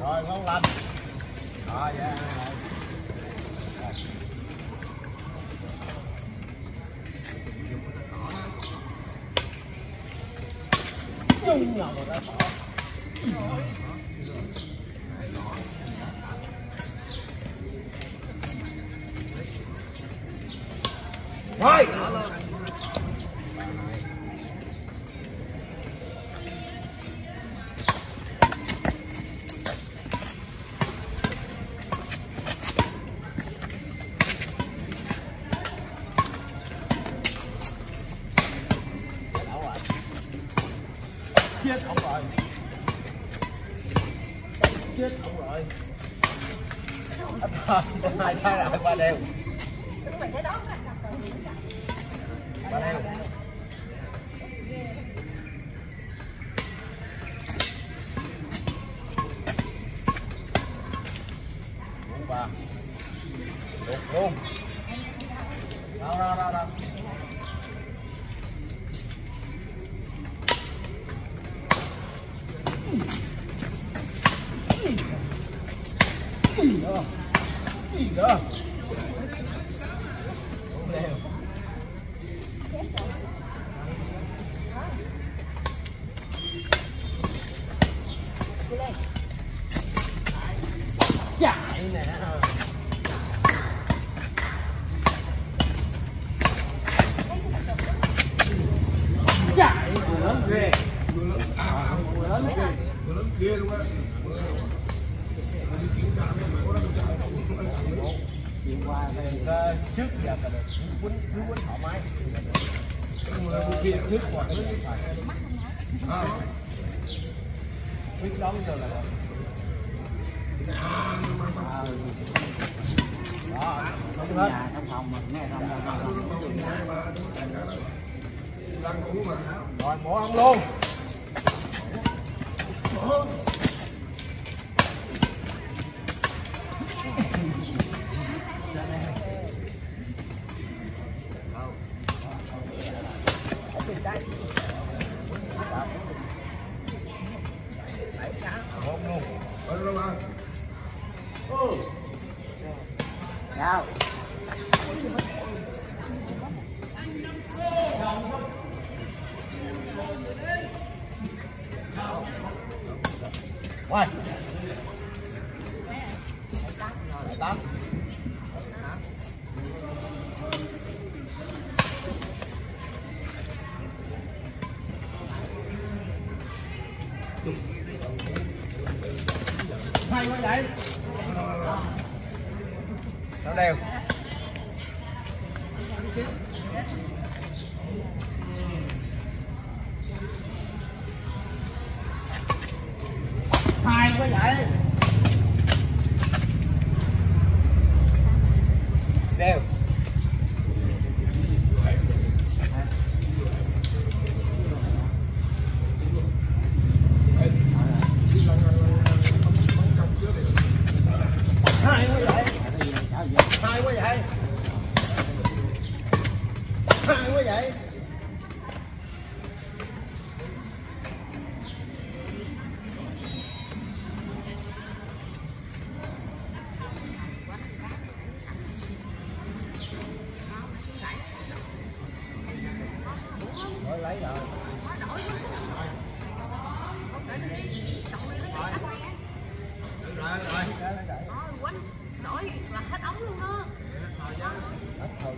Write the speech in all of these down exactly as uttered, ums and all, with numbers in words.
Rồi ngon lành. Rồi dạ. Nhung nào mà đã bỏ. Rồi. Chết ông rồi. Chết ông rồi. Hai cái rồi ba đều. Ba đều. Bốn ba. Được luôn. Đâu đâu đâu đâu. Gì đó? Gì đó? Không đều. Chạy nè. Chạy vừa lớn ghê. Vừa lớn à, vừa lớn ghê. Vừa lớn ghê luôn á. Chuyện qua thì có sức giờ là được quýnh cứ quýnh thoải mái. Kia sức qua cái điện thoại. Quyết đón rồi là được. Đó, không hết. Trong phòng mình nghe không không. Rồi bỏ ông luôn. Chào. Quay. Tám. Hay quá vậy. Nó đều. Hay quá vậy. Đều. Hay quá vậy. Hay quá vậy. Hay quá vậy. Rồi lấy rồi. Rồi rồi. Quánh đổi là hết ống luôn đó. Hết thôi.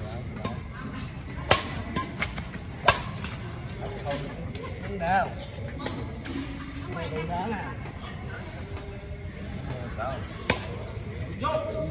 Không đâu. Mày đi đó nè. Sao? Vô.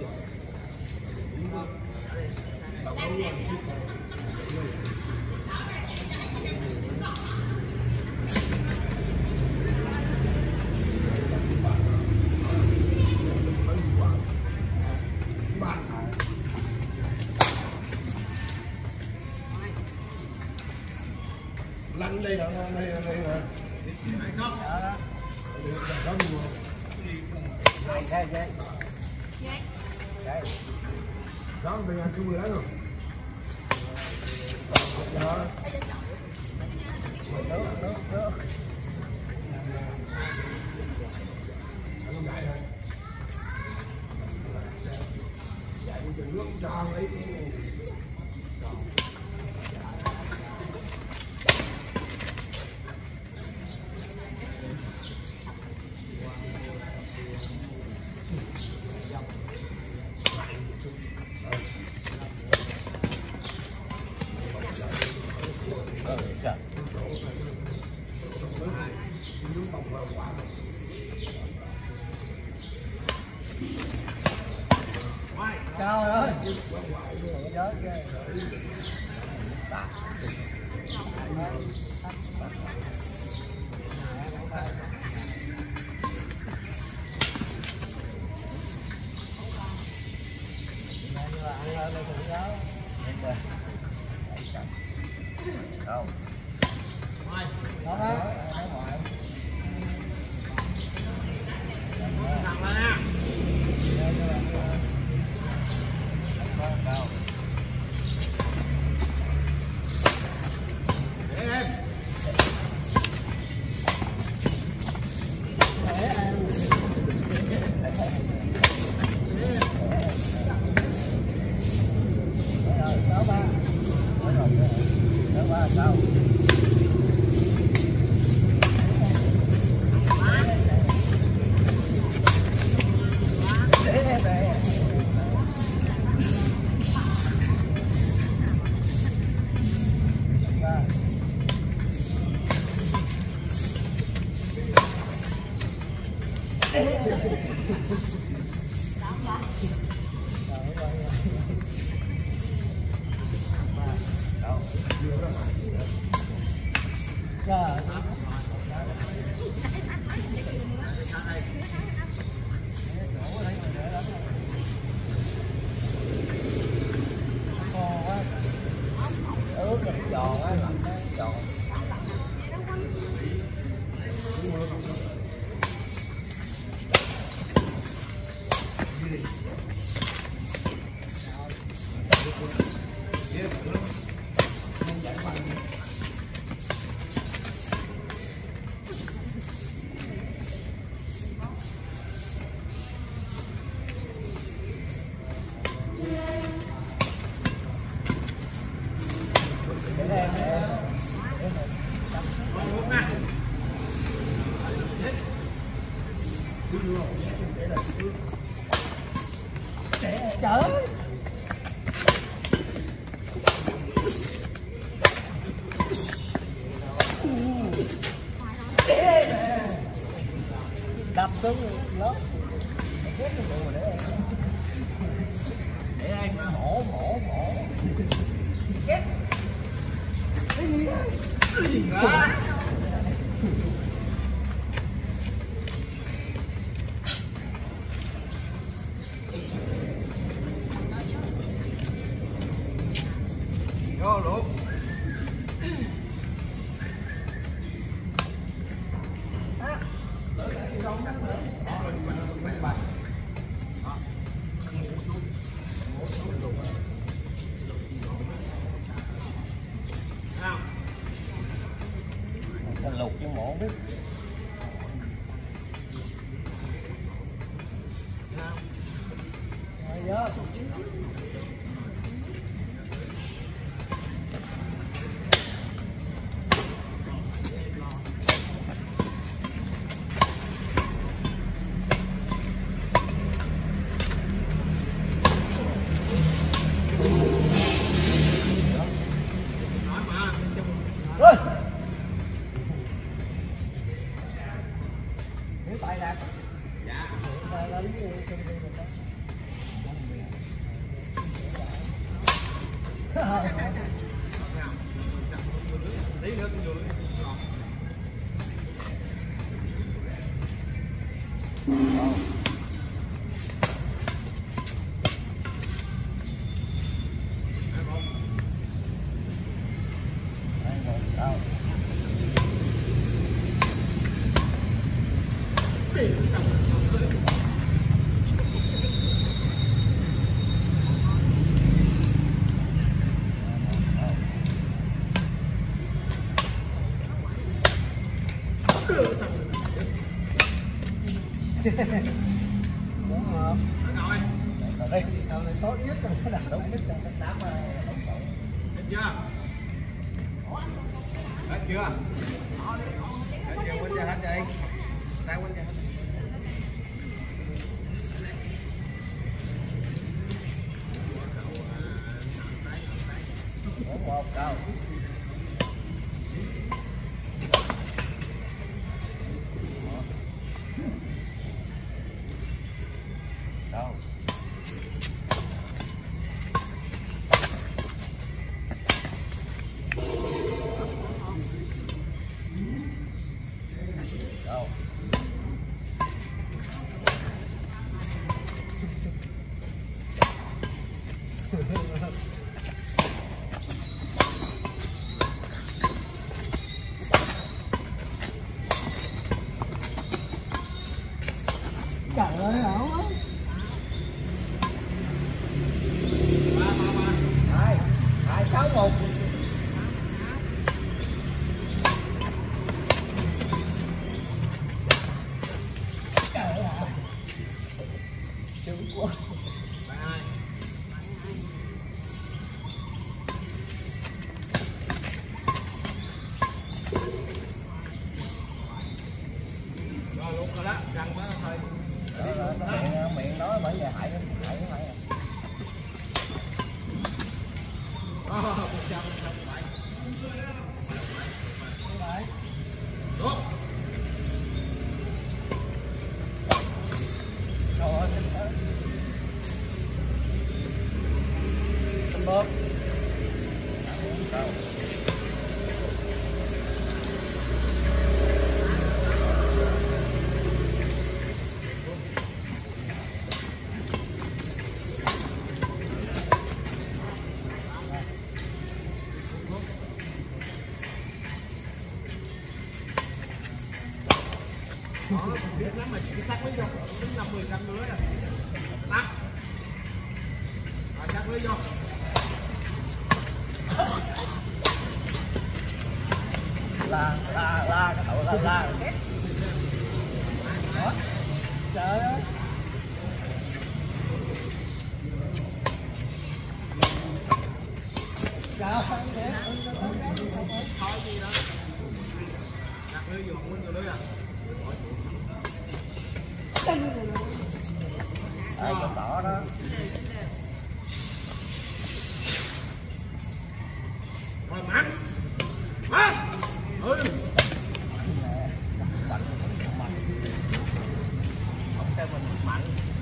Lăn đây đó, đây đây đây nè. Ai khóc? Đó. Đó mua. Đây đây đây. Đây. Đó mình ăn cái mười đấy rồi. Đó. Nước nước nước. tròn ấy. Trời ơi, nhớ ghê. Không. Đó đó. Thằng lên nha. Đâu. Để em. Để em. Rồi, sáu ba. Rồi, sáu ba sao? Giòn á, lạnh á, giòn. Trời ơi. Đập xuống lớp. Chết cái bộ để em. Để em mổ mổ mổ. Chết. Cái gì đó. Cái gì đó. Vô luôn. Lục chứ mổ biết. Rồi tay nè. Dạ. Tay lấy chân đi mình đó. Tí nữa cũng vui. Đúng không? Rồi. Rồi đây tao này tốt nhất là nó đặt đúng nhất là tám mà Hết chưa? Hết chưa? Hết chưa? Quên chưa hết đi. Đang quên chưa hết. một đâu. Đâu. Đâu. Trời ơi, ảo quá. Hai, hai sáu một. Trời ơi. Chữ quá. Rồi luôn rồi đó, gần quá thôi. Đó, đó, miệng, miệng nói bởi giờ hại hại cái mày. Ờ, một trăm, một trăm, bảy. Đấy. Đúng. Trời ơi, tình bơm. Đâu. Đó, biết lắm mà chỉ sát lưới vô, tính năm mươi trăm lưới à. Tắt. Rồi sát lưới vô. La la la cái tụi la la. Đó. Trời ơi. Trời ơi, Thôi gì đó. Sát lưới vô, không có lưới à. Đây con đỏ đó. Rồi mặn. Mặn. Ừ. Mạnh mạnh. Không cái mình mạnh.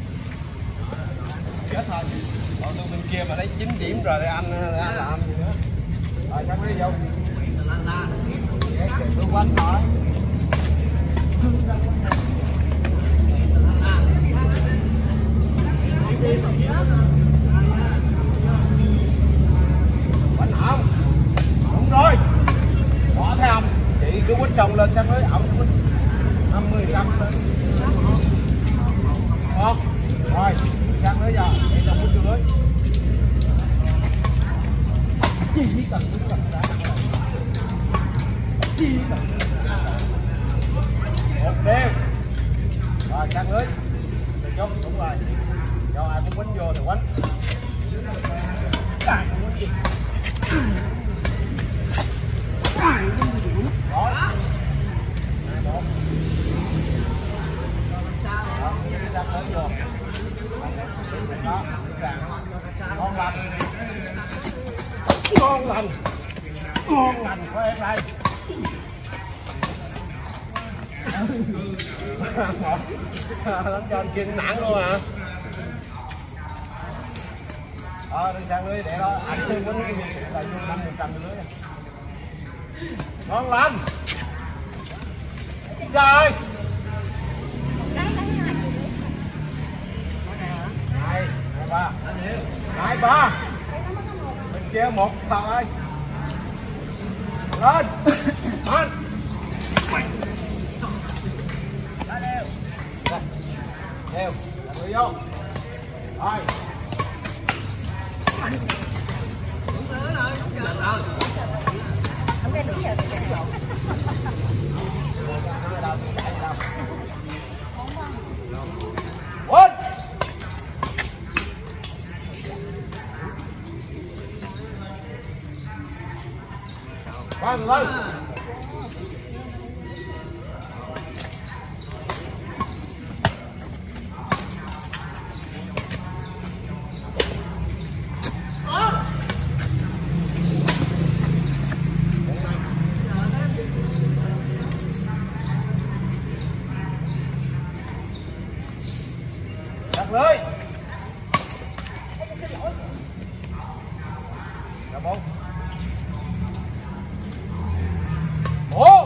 Chết thôi. Còn tôi bên kia mà lấy chín điểm rồi thì anh anh làm gì nữa. Rồi chắc đi vô. La la. Tôi quanh thôi. Bánh không? Đúng rồi. Bỏ thấy không? Chị cứ quýt xong lên chắc với ổng quýt năm mươi trăm lên. Một. Rồi, chắc nữa giờ, để cho quýt vô lưới. Chỉ cần quýt cần ra. Chỉ cần quýt cần ra. Một đêm. Rồi, chắc lưới. Được chút, đúng rồi. Cho ai muốn quýnh vô thì quýnh. Ai cũng quýnh gì. Ai cũng quýnh gì. Rồi. Hai, một. Đó, chắc lưới vô. Đó, ngon lành. Ngon lành. Ngon lành của em đây. Đánh cho anh kia nặng luôn à. Ờ, đi sang lưới để đó, anh xuyên quýnh cái gì là chung năm mươi trăm lưới này. Ngon lành. Rồi. Hai, hai ba. Hai ba. Bên kia một thằng ơi. Lên. Lên. Đều, là người vô. Rồi. Đúng rồi, đúng giờ rồi. Không nghe đúng giờ thì chạy lộn. Quên. Rồi, rồi. Đặt lưới. Là bốn. Bốn.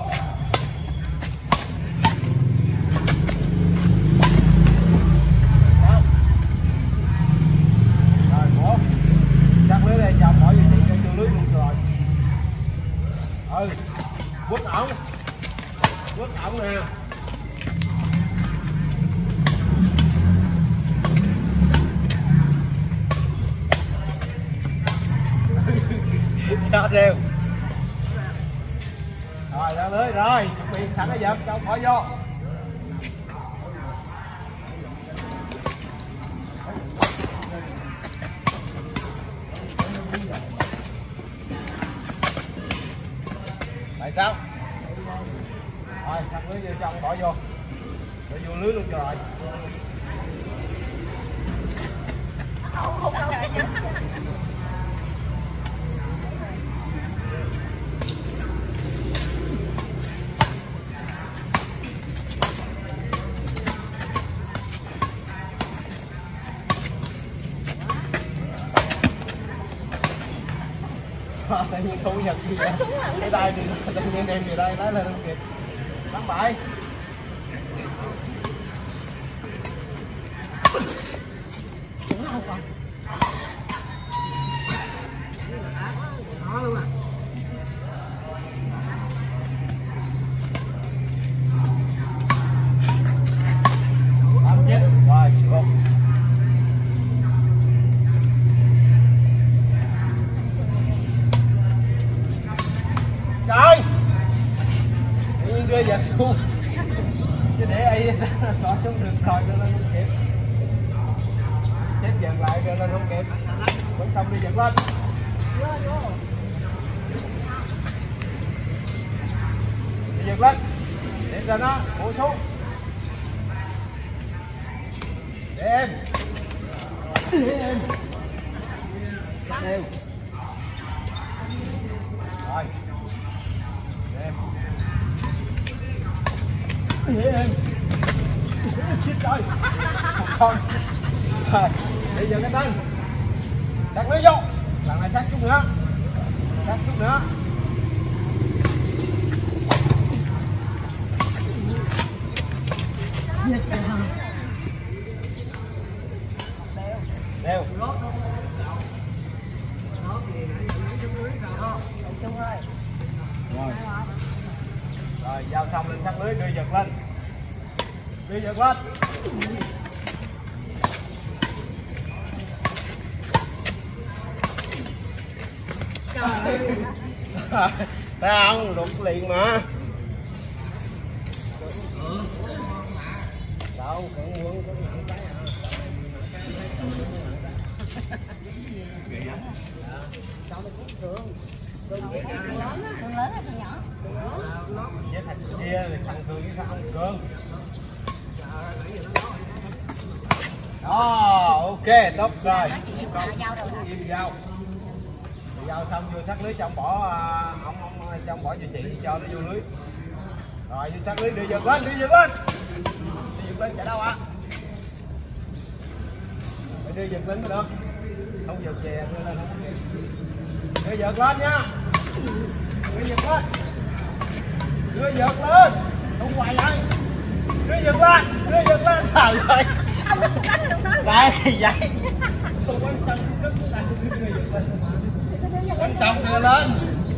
Rồi bốn. Đặt lưới đây chồng bỏ vô chị cho vô lưới luôn rồi. Ừ. Quất ổng. Quất ổng nè. Sao đều. Rồi ra lưới rồi, chuẩn bị sẵn cái vợt cho bỏ vô. Tại sao? Rồi sẵn lưới vô trong bỏ vô. Để vô lưới luôn cho rồi. Tự nhiên thu nhật gì vậy? Cái tay thì tự nhiên em về đây lấy lên không kịp. Bắn bại. Đúng không con? Đó luôn à. Tám chết. Rồi, được. Trời, tự nhiên đưa giật xuống chứ để ấy nó xuống được rồi cho nên không kịp, xếp giật lại cho nên không kịp, vẫn xong đi giật lên, đi giật lên để cho nó bổ xuống để em để em đều rồi. Để em chết rồi con rồi bây giờ cái tăng đặt lưới vô lần này sát chút nữa sát chút nữa đều rồi rồi giao xong lên sát lưới đưa giật lên đưa giật lên thấy không đụng liền mà đâu cũng muốn có cái Cường lớn hay cường nhỏ? với thằng kia thì thằng Cường với sao không Cường. Đó, ok, tốt rồi. Im dao. Dao xong vô sát lưới trong bỏ ông ông trong bỏ cho chị cho nó vô lưới. Rồi vô sát lưới đưa giật lên, đưa giật lên. Đưa giật lên chạy đâu ạ? Phải đưa giật lên mới được. Không giật về đưa lên không kịp. Đưa giật lên nha. Đưa giật lên. Đưa giật lên. Không hoài vậy. Đưa giật lên, đưa giật lên. Trời ơi. Đây thì vậy. Tôi quánh xong cất tay đưa giật lên. Quánh xong đưa lên.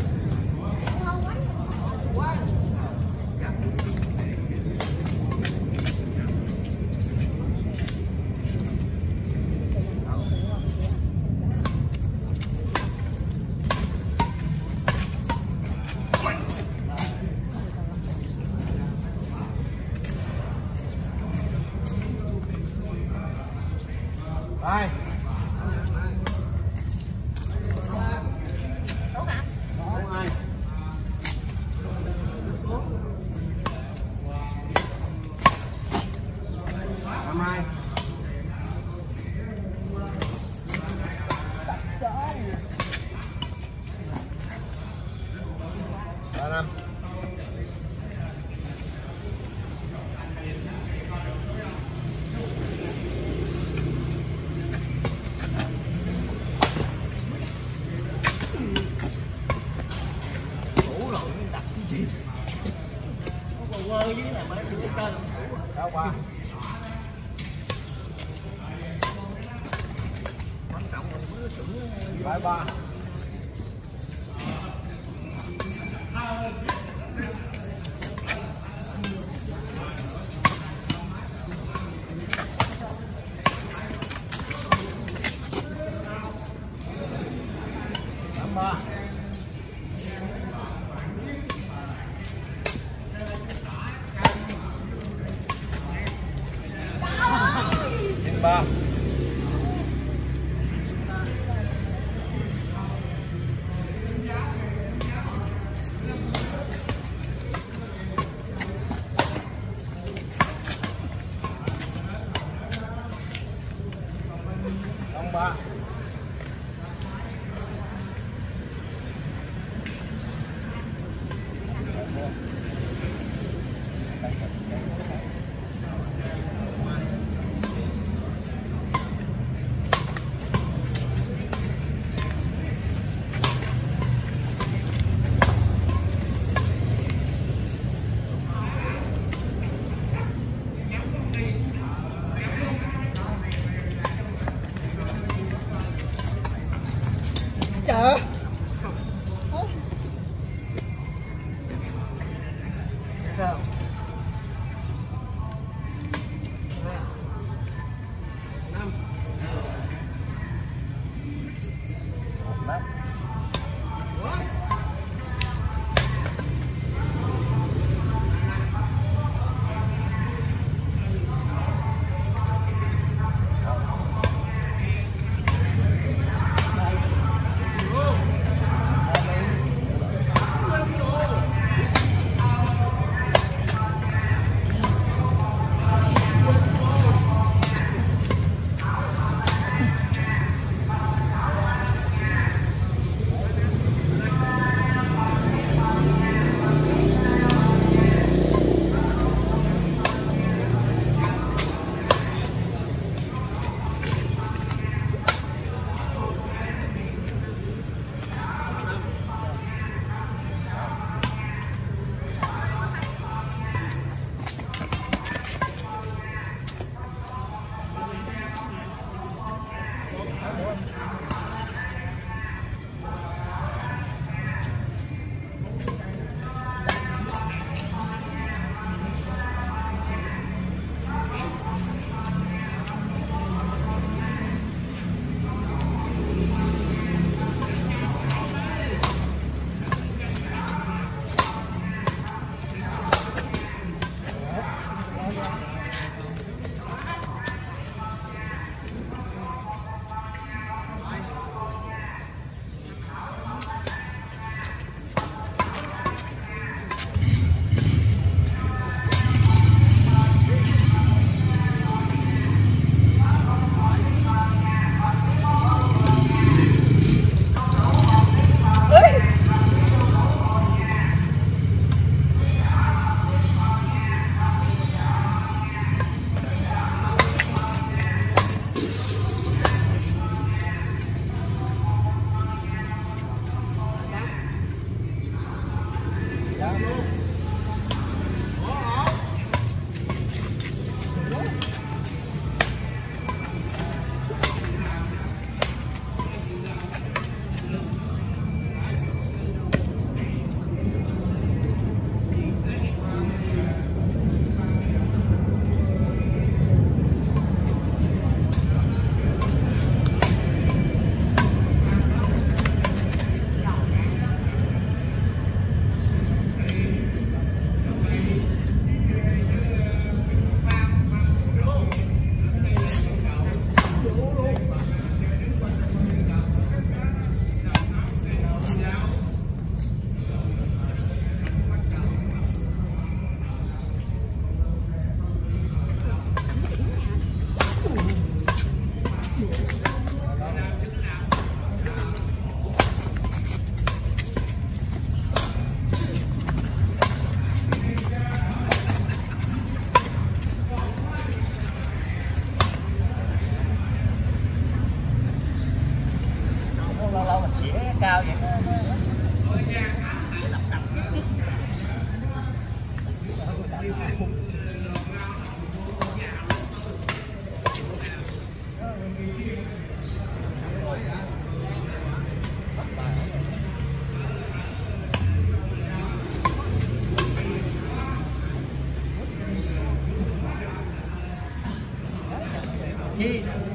Đây. Đúng ai? năm hai. Ba năm. Đủ rồi mới đặt cái gì. Nó còn quơ với là mới được cái tên. Sáu ba. Quan trọng là mới chuẩn Bảy ba. tám ba. Chín ba. Không ba. Trời. Sao? Năm. Một nắp. Đây. chi